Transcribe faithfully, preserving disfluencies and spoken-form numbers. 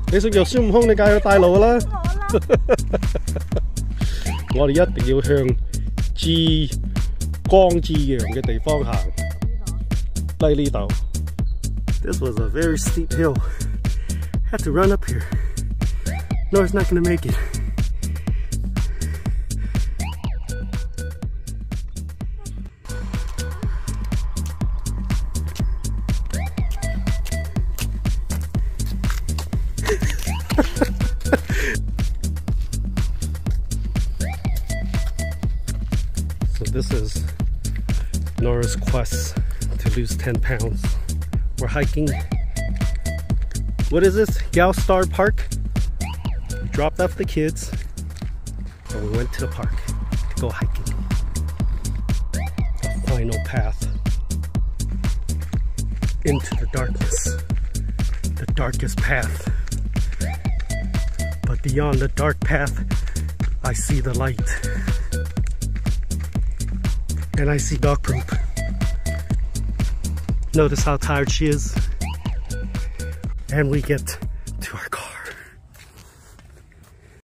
你識做孫悟空，你梗係去帶路㗎啦。我哋一定要向至光至陽嘅地方行。嚟呢度。This was a very steep hill. Had to run up here. Nora's not gonna make it. So this is Nora's quest to lose ten pounds. We're hiking. What is this? Galstar Park? We dropped off the kids and we went to the park to go hiking. The final path into the darkness. The darkest path. But beyond the dark path, I see the light. And I see dog poop. Notice how tired she is. And we get to our car.